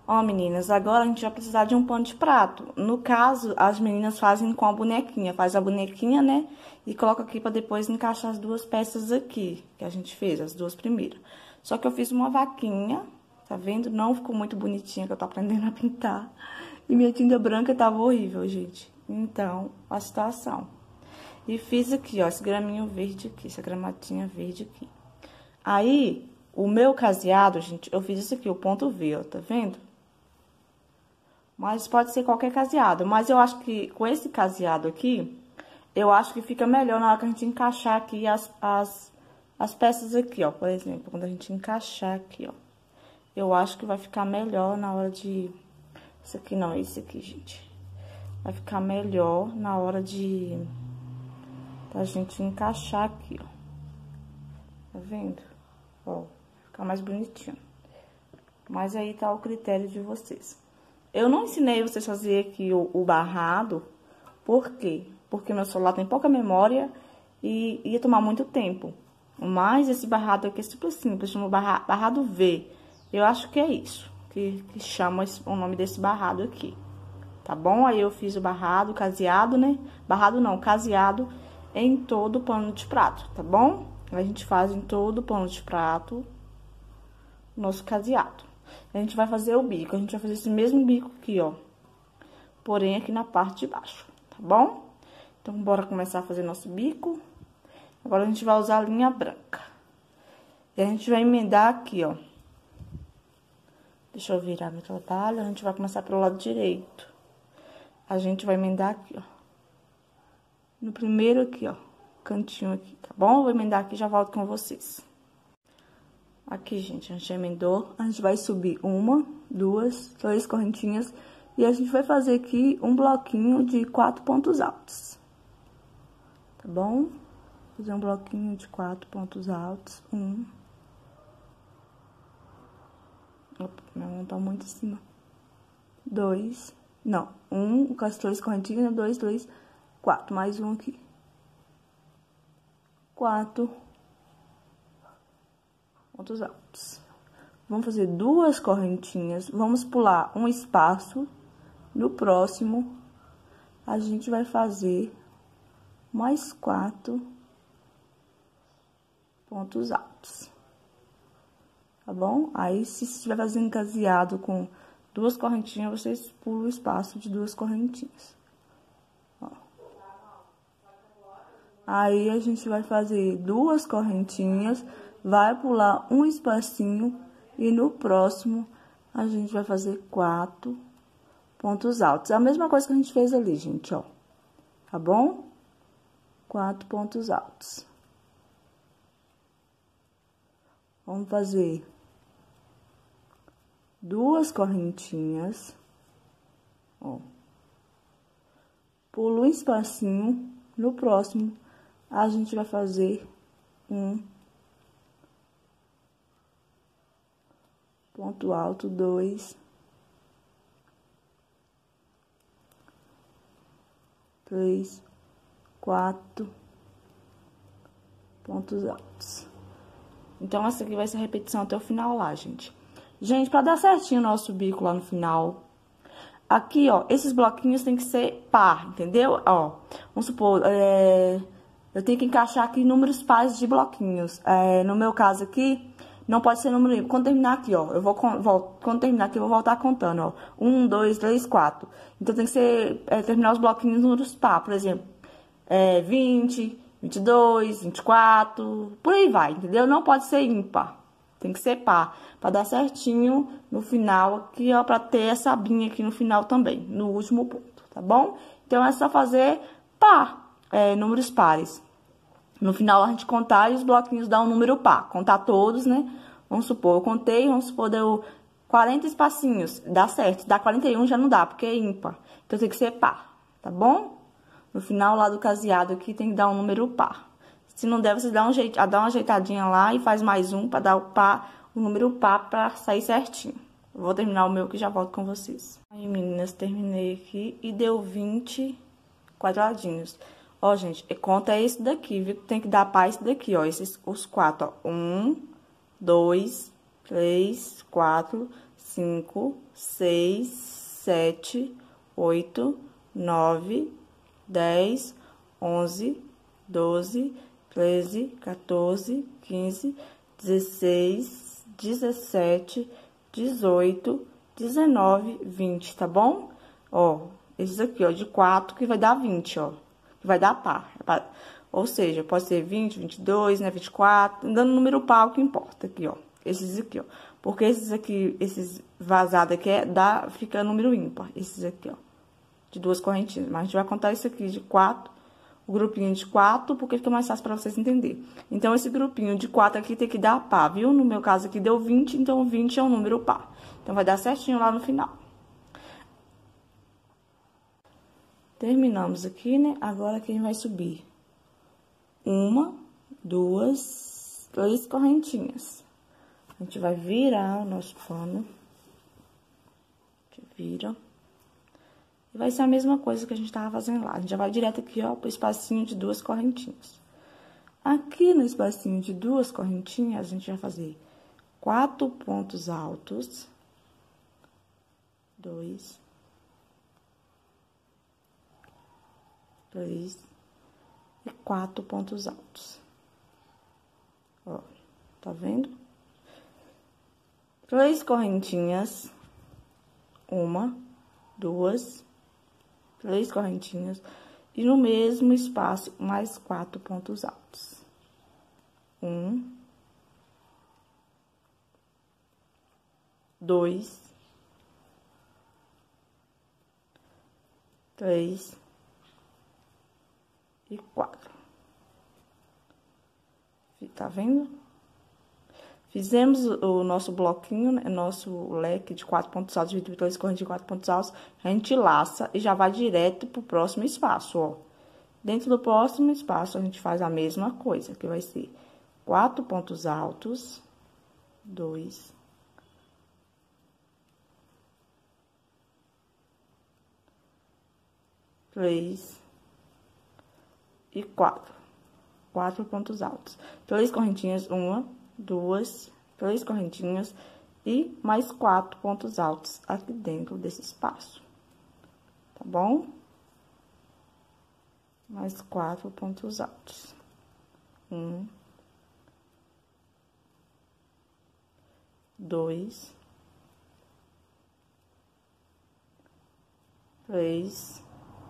Ó, meninas, agora a gente vai precisar de um pano de prato. No caso, as meninas fazem com a bonequinha. Faz a bonequinha, né? E coloca aqui pra depois encaixar as duas peças aqui, que a gente fez, as duas primeiras. Só que eu fiz uma vaquinha, tá vendo? Não ficou muito bonitinha, que eu tô aprendendo a pintar. E minha tinta branca tava horrível, gente. Então, a situação. E fiz aqui, ó, esse graminho verde aqui, essa gramatinha verde aqui. Aí, o meu caseado, gente, eu fiz isso aqui, o ponto V, ó, tá vendo? Mas pode ser qualquer caseado. Mas eu acho que com esse caseado aqui, eu acho que fica melhor na hora que a gente encaixar aqui as peças aqui, ó. Por exemplo, quando a gente encaixar aqui, ó. Eu acho que vai ficar melhor na hora de... Esse aqui não, esse aqui, gente. Vai ficar melhor na hora de... Da gente encaixar aqui, ó. Tá vendo? Ó, ficar mais bonitinho. Mas aí tá o critério de vocês. Eu não ensinei vocês a fazer aqui o barrado, por quê? Porque meu celular tem pouca memória e ia tomar muito tempo. Mas esse barrado aqui é super simples, chama barrado V. Eu acho que é isso, que chama o nome desse barrado aqui. Tá bom? Aí eu fiz o barrado, caseado, né? Barrado não, caseado em todo o pano de prato, tá bom? A gente faz em todo o pano de prato o nosso caseado. A gente vai fazer o bico, a gente vai fazer esse mesmo bico aqui, ó. Porém, aqui na parte de baixo, tá bom? Então, bora começar a fazer nosso bico. Agora, a gente vai usar a linha branca. E a gente vai emendar aqui, ó. Deixa eu virar meu trabalho, a gente vai começar pelo lado direito. A gente vai emendar aqui, ó. No primeiro aqui, ó, cantinho aqui, tá bom? Eu vou emendar aqui e já volto com vocês. Aqui, gente, a gente emendou, a gente vai subir uma, duas, três correntinhas e a gente vai fazer aqui um bloquinho de 4 pontos altos. Tá bom? Fazer um bloquinho de 4 pontos altos. Opa, minha mão tá muito em cima. 2, não, 1 com as 3 correntinhas, 2, 3, 4, mais um aqui. 4 pontos altos. Vamos fazer 2 correntinhas, vamos pular um espaço. No próximo, a gente vai fazer mais 4 pontos altos. Tá bom? Aí, se estiver fazendo caseado com 2 correntinhas, vocês pulam o espaço de 2 correntinhas. Ó. Aí, a gente vai fazer 2 correntinhas, vai pular um espacinho e no próximo a gente vai fazer 4 pontos altos. É a mesma coisa que a gente fez ali, gente, ó. Tá bom? 4 pontos altos. Vamos fazer 2 correntinhas, ó. Pulo um espacinho, no próximo a gente vai fazer um ponto alto, 2, 3, 4 pontos altos. Então, essa aqui vai ser a repetição até o final lá, gente. Gente, pra dar certinho o nosso bico lá no final, aqui, ó, esses bloquinhos tem que ser par, entendeu? Ó, vamos supor, eu tenho que encaixar aqui números pares de bloquinhos. No meu caso aqui, não pode ser número ímpar. Quando terminar aqui, ó, quando terminar aqui, eu vou voltar contando, ó. 1, 2, 3, 4. Então, tem que ser, terminar os bloquinhos números par, por exemplo, 20, 22, 24, por aí vai, entendeu? Não pode ser ímpar, tem que ser par, pra dar certinho no final aqui, ó, pra ter essa abinha aqui no final também, no último ponto, tá bom? Então, é só fazer par, números pares. No final, a gente contar e os bloquinhos dão um número par. Contar todos, né? Vamos supor, eu contei, vamos supor, deu 40 espacinhos. Dá certo. Dá 41 já não dá, porque é ímpar. Então, tem que ser par, tá bom? No final, lá do caseado aqui, tem que dar um número par. Se não der, você dá uma ajeitadinha lá e faz mais um pra dar o número par pra sair certinho. Eu vou terminar o meu que já volto com vocês. Aí, meninas, terminei aqui e deu 20 quadradinhos. Ó, gente, conta esse daqui, viu? Tem que dar par esse daqui, ó. Os 4, ó. 1, 2, 3, 4, 5, 6, 7, 8, 9, 10, 11, 12, 13, 14, 15, 16, 17, 18, 19, 20, tá bom? Ó, esses aqui, ó, de 4 que vai dar 20, ó, que vai dar par. Ou seja, pode ser 20, 22, né, 24, dando número par, o que importa aqui, ó. Esses aqui, ó. Porque esses aqui, esses vazados aqui, fica número ímpar. Esses aqui, ó, de 2 correntinhas. Mas a gente vai contar isso aqui de 4, o grupinho de 4, porque fica mais fácil pra vocês entenderem. Então, esse grupinho de 4 aqui tem que dar par, viu? No meu caso aqui deu 20, então 20 é um número par. Então, vai dar certinho lá no final. Terminamos aqui, né? Agora aqui a gente vai subir 1, 2, 3 correntinhas. A gente vai virar o nosso pano. A gente vira. E vai ser a mesma coisa que a gente tava fazendo lá. A gente já vai direto aqui, ó, pro espacinho de 2 correntinhas. Aqui no espacinho de 2 correntinhas, a gente vai fazer 4 pontos altos. 2, 3 e 4 pontos altos. Ó, tá vendo? 3 correntinhas, 1, 2, 3 correntinhas, e no mesmo espaço, mais 4 pontos altos. 1, 2, 3 e 4. Tá vendo? Fizemos o nosso bloquinho, né? Nosso leque de 4 pontos altos, dividido por 3 correntes de 4 pontos altos. A gente laça e já vai direto pro próximo espaço, ó. Dentro do próximo espaço, a gente faz a mesma coisa, que vai ser 4 pontos altos, 2, 3 e 4. 4 pontos altos. 3 correntinhas, 1, 2, 3 correntinhas e mais 4 pontos altos aqui dentro desse espaço. Tá bom? Mais 4 pontos altos. 1, 2, 3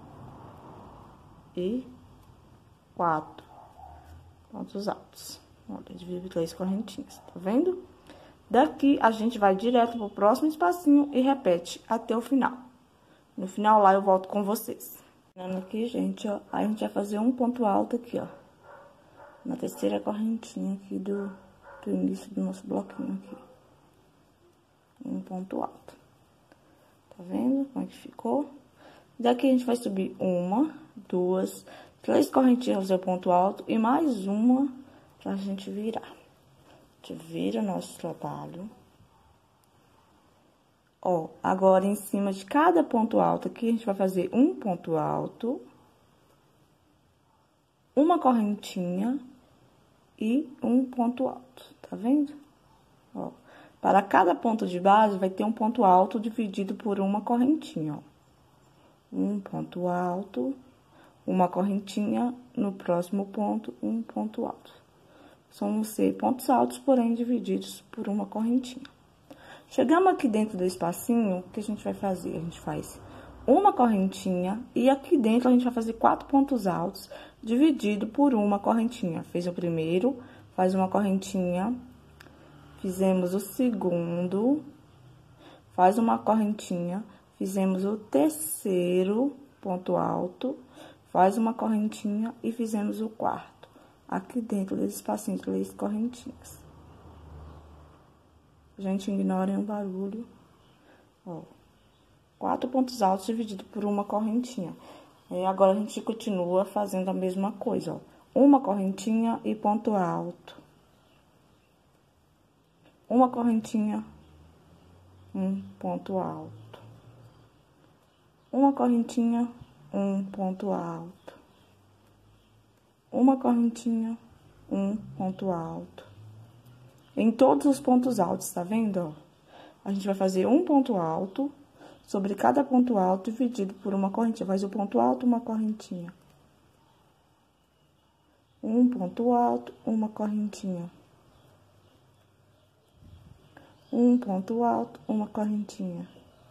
e 4 pontos altos. Olha, divide 3 correntinhas, tá vendo? Daqui, a gente vai direto pro próximo espacinho e repete até o final. No final, lá, eu volto com vocês. Aqui, gente, ó, aí a gente vai fazer um ponto alto aqui, ó. Na terceira correntinha aqui do início do nosso bloquinho aqui. Um ponto alto. Tá vendo como é que ficou? Daqui, a gente vai subir 1, 2, 3 correntinhas, fazer o ponto alto e mais uma pra gente virar. A gente vira nosso trabalho. Ó, agora, em cima de cada ponto alto aqui, a gente vai fazer um ponto alto, uma correntinha e um ponto alto, tá vendo? Ó, para cada ponto de base, vai ter um ponto alto dividido por uma correntinha, ó. Um ponto alto, uma correntinha, no próximo ponto, um ponto alto. São pontos altos, porém divididos por uma correntinha. Chegamos aqui dentro do espacinho, o que a gente vai fazer? A gente faz uma correntinha e aqui dentro a gente vai fazer 4 pontos altos dividido por uma correntinha. Fez o primeiro, faz uma correntinha, fizemos o segundo, faz uma correntinha, fizemos o terceiro ponto alto, faz uma correntinha e fizemos o quarto. Aqui dentro desse espacinho de 3 correntinhas. Gente, ignorem o barulho. Ó, 4 pontos altos dividido por uma correntinha. E agora, a gente continua fazendo a mesma coisa, ó. Uma correntinha e ponto alto. Uma correntinha, um ponto alto. Uma correntinha, um ponto alto. Uma correntinha, um ponto alto. Em todos os pontos altos, tá vendo, ó? a gente vai fazer um ponto alto sobre cada ponto alto dividido por uma correntinha. Faz o ponto alto, uma correntinha. Um ponto alto, uma correntinha. Um ponto alto, uma correntinha.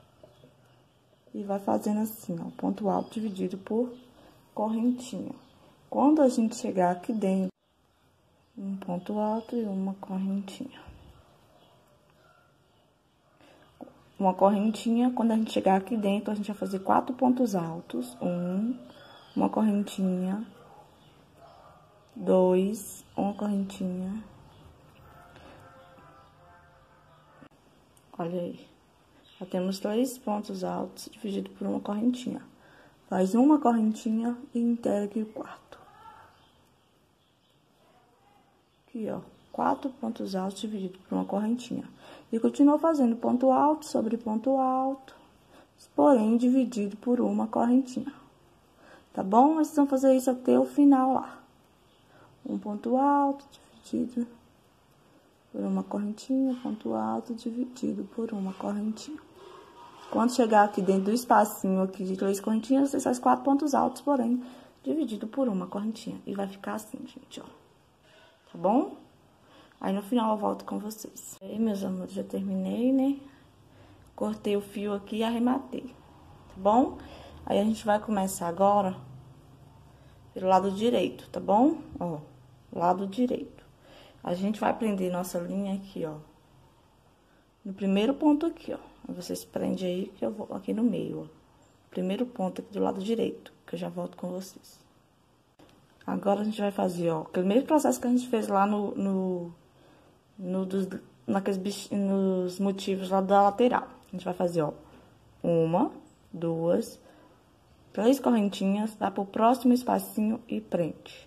E vai fazendo assim, ó, ponto alto dividido por correntinha. Quando a gente chegar aqui dentro, um ponto alto e uma correntinha. Uma correntinha, quando a gente chegar aqui dentro, a gente vai fazer 4 pontos altos. Uma correntinha. 2, uma correntinha. Olha aí. Já temos 3 pontos altos dividido por uma correntinha. Faz uma correntinha e integra aqui o quarto. Aqui, ó. 4 pontos altos dividido por uma correntinha. E continua fazendo ponto alto sobre ponto alto, porém dividido por uma correntinha. Tá bom? Vocês vão fazer isso até o final lá. Um ponto alto dividido por uma correntinha, ponto alto dividido por uma correntinha. Quando chegar aqui dentro do espacinho aqui de 3 correntinhas, você faz 4 pontos altos, porém dividido por uma correntinha. E vai ficar assim, gente, ó. Tá bom? Aí, no final, eu volto com vocês. Aí, meus amores, já terminei, né? Cortei o fio aqui e arrematei, tá bom? Aí, a gente vai começar agora pelo lado direito, tá bom? Ó, lado direito. A gente vai prender nossa linha aqui, ó. No primeiro ponto aqui, ó. Vocês prendem aí, que eu vou aqui no meio, ó. Primeiro ponto aqui do lado direito, que eu já volto com vocês. Agora, a gente vai fazer, ó, aquele mesmo processo que a gente fez lá nos motivos lá da lateral. A gente vai fazer, ó, 1, 2, 3 correntinhas, dá pro próximo espacinho e prende.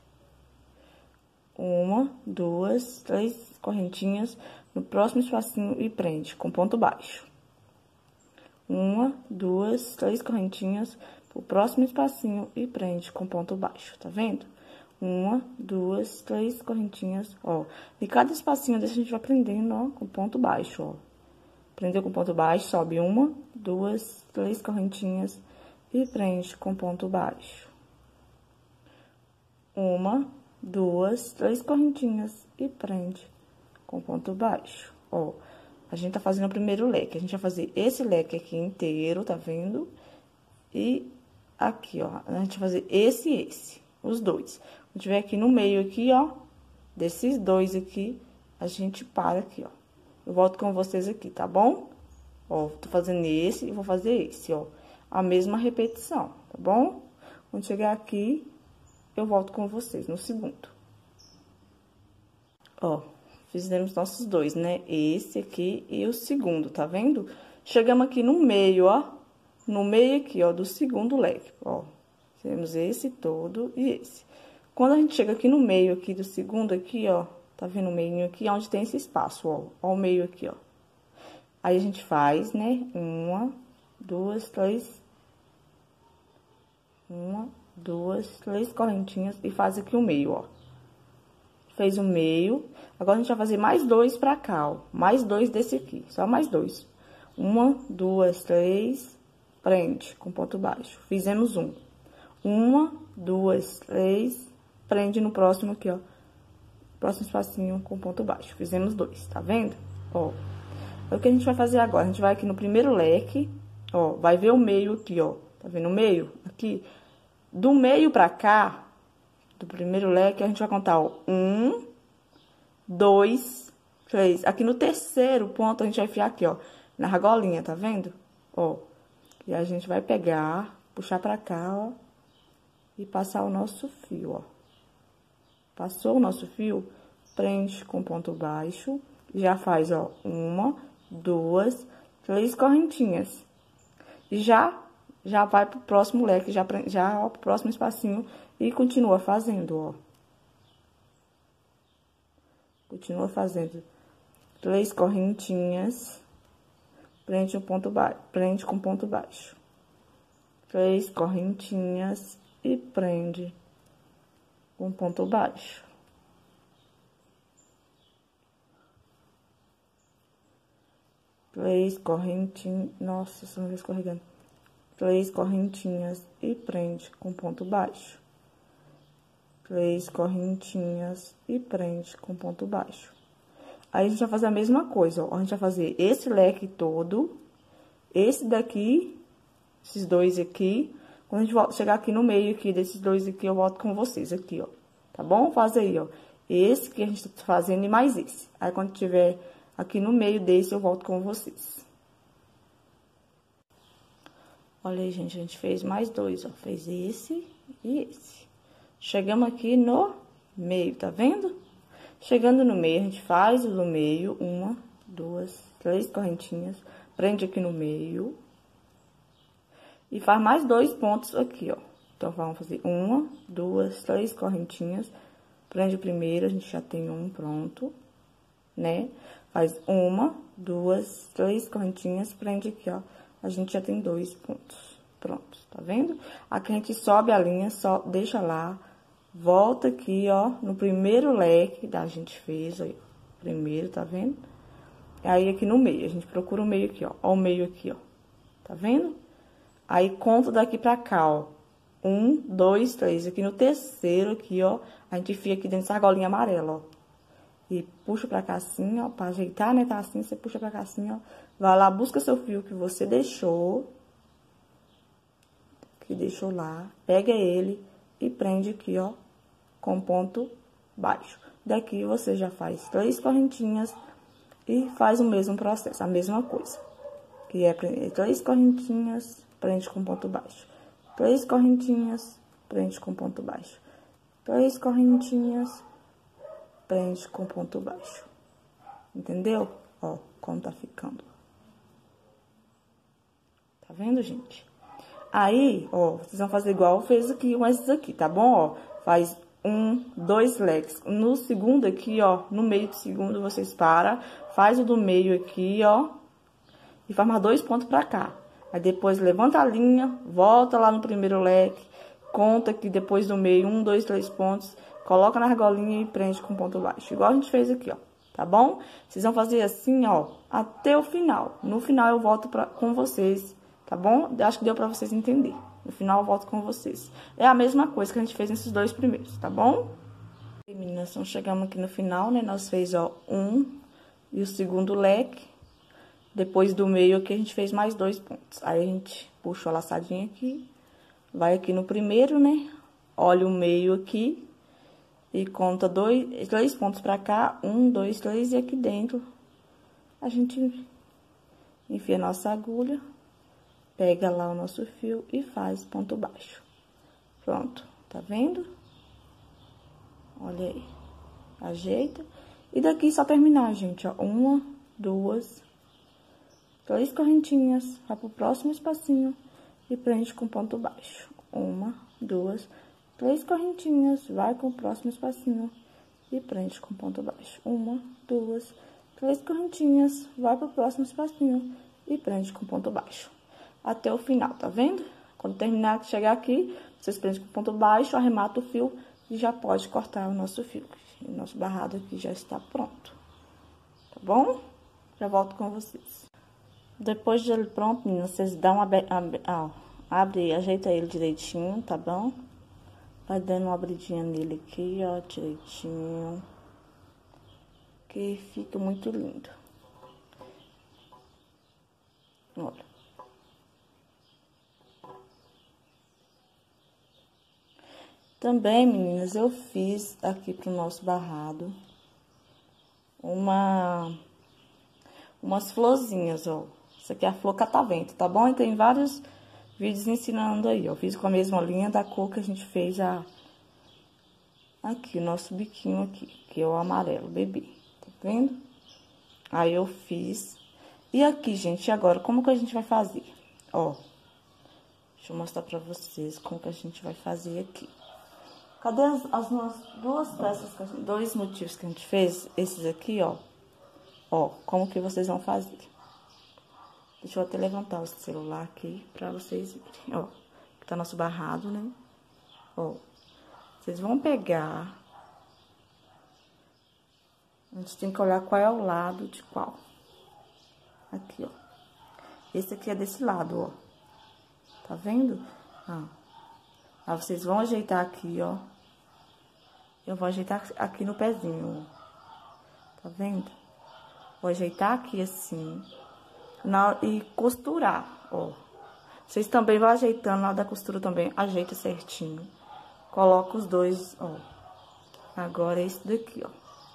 1, 2, 3 correntinhas no próximo espacinho e prende com ponto baixo. 1, 2, 3 correntinhas pro próximo espacinho e prende com ponto baixo, tá vendo? 1, 2, 3 correntinhas, ó. E cada espacinho desse a gente vai prendendo, ó, com ponto baixo, ó. Prendeu com ponto baixo, sobe 1, 2, 3 correntinhas e prende com ponto baixo. 1, 2, 3 correntinhas e prende com ponto baixo, ó. A gente tá fazendo o primeiro leque, a gente vai fazer esse leque aqui inteiro, tá vendo? E aqui, ó, a gente vai fazer esse e esse, os dois. A gente vem aqui no meio aqui, ó, desses dois aqui, a gente para aqui, ó. Eu volto com vocês aqui, tá bom? Ó, tô fazendo esse e vou fazer esse, ó. A mesma repetição, tá bom? Quando chegar aqui, eu volto com vocês no segundo. Ó, fizemos nossos dois, né? Esse aqui e o segundo, tá vendo? Chegamos aqui no meio, ó. No meio aqui, ó, do segundo leque, ó. Fizemos esse todo e esse. Quando a gente chega aqui no meio aqui do segundo aqui, ó, tá vendo o meio aqui, onde tem esse espaço, ó, ó o meio aqui, ó. Aí, a gente faz, né, 1, 2, 3, 1, 2, 3 correntinhas e faz aqui o meio, ó. Fez o meio, agora a gente vai fazer mais 2 pra cá, ó, mais 2 desse aqui, só mais 2. 1, 2, 3, prende com ponto baixo, fizemos 1. 1, 2, 3, prende no próximo aqui, ó. Próximo espacinho com ponto baixo. Fizemos 2, tá vendo? Ó. É o que a gente vai fazer agora. A gente vai aqui no primeiro leque, ó. Vai ver o meio aqui, ó. Tá vendo o meio? Aqui. Do meio pra cá, do primeiro leque, a gente vai contar, ó. 1, 2, 3. Aqui no terceiro ponto, a gente vai enfiar aqui, ó. Na argolinha, tá vendo? Ó. E a gente vai pegar, puxar pra cá, ó. E passar o nosso fio, ó. Passou o nosso fio, prende com ponto baixo, já faz, ó, 1, 2, 3 correntinhas. E já vai pro próximo leque, ó, pro próximo espacinho e continua fazendo, ó. Continua fazendo 3 correntinhas, prende com ponto baixo. 3 correntinhas e prende com ponto baixo. 3 correntinhas, nossa, só não escorregando. 3 correntinhas e prende com ponto baixo. 3 correntinhas e prende com ponto baixo. Aí, a gente vai fazer a mesma coisa, ó. A gente vai fazer esse leque todo, esse daqui, esses dois aqui. Quando a gente chegar aqui no meio aqui desses dois aqui, eu volto com vocês aqui, ó. Tá bom? Faz aí, ó. Esse que a gente tá fazendo e mais esse. Aí, quando tiver aqui no meio desse, eu volto com vocês. Olha aí, gente, a gente fez mais dois, ó. Fez esse e esse. Chegamos aqui no meio, tá vendo? Chegando no meio, a gente faz o do meio, 1, 2, 3 correntinhas, prende aqui no meio. E faz mais 2 pontos aqui, ó. Então, vamos fazer 1, 2, 3 correntinhas, prende o primeiro, a gente já tem um pronto, né? Faz 1, 2, 3 correntinhas, prende aqui, ó. A gente já tem 2 pontos prontos, tá vendo? Aqui a gente sobe a linha, só deixa lá, volta aqui, ó, no primeiro leque que a gente fez, aí, ó, primeiro, tá vendo? Aí, aqui no meio, a gente procura o meio aqui, ó, ó o meio aqui, ó, tá vendo? Aí, conta daqui pra cá, ó, 1, 2, 3, aqui no terceiro, aqui, ó, a gente enfia aqui dentro dessa argolinha amarela, ó. E puxa pra cá assim, ó, pra ajeitar, né, tá assim, você puxa pra cá assim, ó. Vai lá, busca seu fio que você deixou. Que deixou lá. Pega ele e prende aqui, ó, com ponto baixo. Daqui, você já faz 3 correntinhas e faz o mesmo processo, a mesma coisa. Que é 3 correntinhas, prende com ponto baixo. 3 correntinhas, prende com ponto baixo. 3 correntinhas, prende com ponto baixo. Entendeu? Ó, como tá ficando. Tá vendo, gente? Aí, ó, vocês vão fazer igual fez aqui com esses aqui, tá bom? Ó, faz 1, 2 leques. No segundo aqui, ó, no meio do segundo, vocês param, faz o do meio aqui, ó, e faz mais 2 pontos pra cá. Aí, depois, levanta a linha, volta lá no primeiro leque, conta aqui depois do meio, 1, 2, 3 pontos, coloca na argolinha e prende com ponto baixo, igual a gente fez aqui, ó, tá bom? Vocês vão fazer assim, ó, até o final. No final, eu volto com vocês, tá bom? Acho que deu pra vocês entenderem. No final, eu volto com vocês. É a mesma coisa que a gente fez nesses 2 primeiros, tá bom? E, meninas, então, chegamos aqui no final, né? Nós fez, ó, 1 e o segundo leque. Depois do meio aqui, a gente fez mais 2 pontos. Aí, a gente puxa a laçadinha aqui, vai aqui no primeiro, né? Olha o meio aqui e conta 3 pontos pra cá. 1, 2, 3, e aqui dentro a gente enfia a nossa agulha. Pega lá o nosso fio e faz ponto baixo. Pronto, tá vendo? Olha aí. Ajeita. E daqui só terminar, gente, ó. 1, 2, 3 correntinhas. Vai pro próximo espacinho e prende com ponto baixo. 1, 2, 3 correntinhas. Vai com o próximo espacinho e prende com ponto baixo. 1, 2, 3 correntinhas. Vai pro próximo espacinho e prende com ponto baixo. Até o final, tá vendo? Quando terminar, chegar aqui, vocês prendem com ponto baixo, arremata o fio e já pode cortar o nosso fio. O nosso barrado aqui já está pronto, tá bom? Já volto com vocês. Depois de ele pronto, meninas, vocês dão abre e ajeita ele direitinho, tá bom? Vai dando uma abridinha nele aqui, ó, direitinho. Que fica muito lindo. Olha. Também, meninas, eu fiz aqui pro nosso barrado umas florzinhas, ó. Isso aqui é a flor catavento, tá bom? E tem vários vídeos ensinando aí, ó. Fiz com a mesma linha da cor que a gente fez aqui, o nosso biquinho aqui, que é o amarelo, bebê. Tá vendo? Aí, eu fiz. E aqui, gente, agora, como que a gente vai fazer? Ó, deixa eu mostrar pra vocês como que a gente vai fazer aqui. Cadê as nossas 2 peças, 2 motivos que a gente fez? Esses aqui, ó. Ó, como que vocês vão fazer? Deixa eu até levantar o celular aqui pra vocês verem, ó. Que tá nosso barrado, né? Ó. Vocês vão pegar. A gente tem que olhar qual é o lado de qual. Aqui, ó. Esse aqui é desse lado, ó. Tá vendo? Ah. Aí vocês vão ajeitar aqui, ó. Eu vou ajeitar aqui no pezinho, ó. Tá vendo? Vou ajeitar aqui assim. E costurar, ó. Vocês também vão ajeitando na hora da costura também. Ajeita certinho. Coloca os dois, ó. Agora é esse daqui, ó.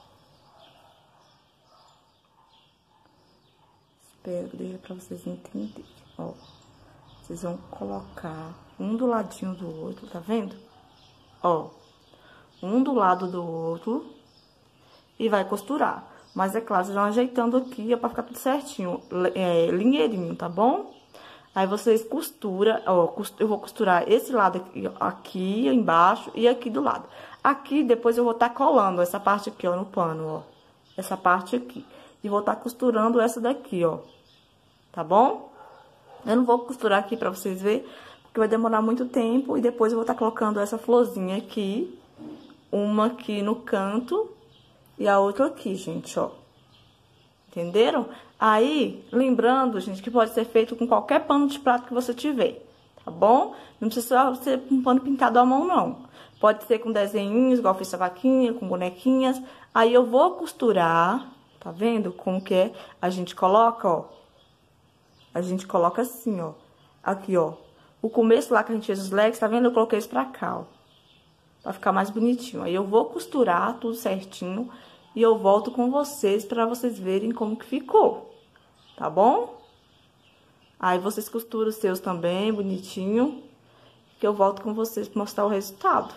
Espero que deixe pra vocês entenderem, ó. Vocês vão colocar um do ladinho do outro, tá vendo? Ó. Um do lado do outro. E vai costurar. Mas é claro, vocês vão ajeitando aqui, ó, pra ficar tudo certinho. Linheirinho, tá bom? Aí vocês costuram, ó, eu vou costurar esse lado aqui embaixo e aqui do lado. Aqui, depois eu vou estar colando essa parte aqui, ó, no pano, ó. Essa parte aqui. E vou estar costurando essa daqui, ó. Tá bom? Eu não vou costurar aqui pra vocês verem, porque vai demorar muito tempo. E depois eu vou estar colocando essa florzinha aqui. Uma aqui no canto e a outra aqui, gente, ó. Entenderam? Aí, lembrando, gente, que pode ser feito com qualquer pano de prato que você tiver, tá bom? Não precisa ser um pano pintado à mão, não. Pode ser com desenhinhos, igual fiz essa vaquinha, com bonequinhas. Aí, eu vou costurar, tá vendo como que é? A gente coloca, ó. A gente coloca assim, ó. Aqui, ó. O começo lá que a gente fez os leques, tá vendo? Eu coloquei isso pra cá, ó. Pra ficar mais bonitinho. Aí, eu vou costurar tudo certinho. E eu volto com vocês pra vocês verem como que ficou, tá bom? Aí vocês costuram os seus também, bonitinho, que eu volto com vocês pra mostrar o resultado.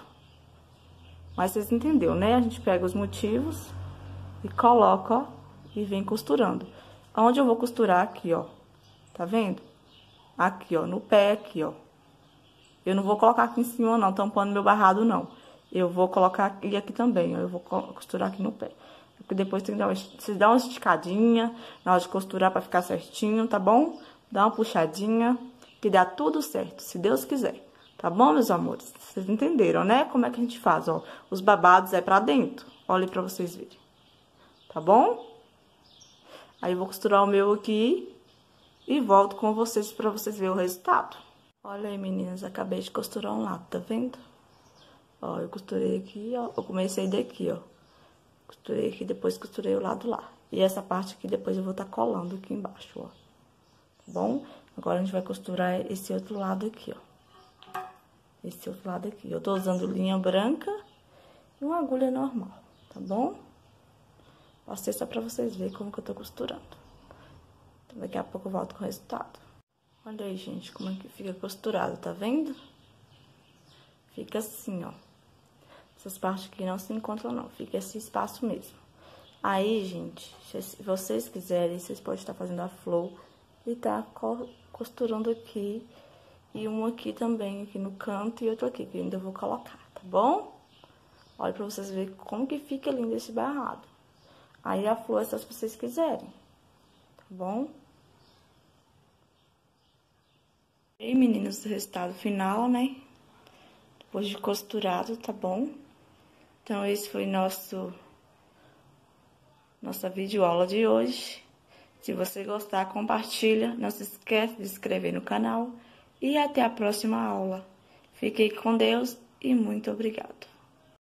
Mas vocês entenderam, né? A gente pega os motivos e coloca, ó, e vem costurando. Onde eu vou costurar aqui, ó, tá vendo? Aqui, ó, no pé aqui, ó. Eu não vou colocar aqui em cima, não, tampando meu barrado, não. Eu vou colocar aqui também, ó, eu vou costurar aqui no pé. Porque depois tem que vocês dão uma esticadinha na hora de costurar pra ficar certinho, tá bom? Dá uma puxadinha, que dá tudo certo, se Deus quiser. Tá bom, meus amores? Vocês entenderam, né? Como é que a gente faz, ó. Os babados é pra dentro. Olha pra vocês verem. Tá bom? Aí eu vou costurar o meu aqui e volto com vocês pra vocês verem o resultado. Olha aí, meninas, acabei de costurar um lado, tá vendo? Ó, eu costurei aqui, ó. Eu comecei daqui, ó. Costurei aqui, depois costurei o lado lá. E essa parte aqui, depois eu vou estar colando aqui embaixo, ó. Tá bom? Agora, a gente vai costurar esse outro lado aqui, ó. Esse outro lado aqui. Eu tô usando linha branca e uma agulha normal, tá bom? Passei só pra vocês verem como que eu tô costurando. Então, daqui a pouco eu volto com o resultado. Olha aí, gente, como é que fica costurado, tá vendo? Fica assim, ó. Essas partes aqui não se encontram, não. Fica esse espaço mesmo. Aí, gente, se vocês quiserem, vocês podem estar fazendo a flor e tá costurando aqui. E um aqui também, aqui no canto, e outro aqui, que eu ainda vou colocar, tá bom? Olha pra vocês verem como que fica lindo esse barrado. Aí, a flor é só se vocês quiserem, tá bom? E aí, meninas, o resultado final, né? Depois de costurado, tá bom? Então, esse foi nossa videoaula de hoje. Se você gostar, compartilha. Não se esquece de se inscrever no canal. E até a próxima aula. Fiquem com Deus e muito obrigado.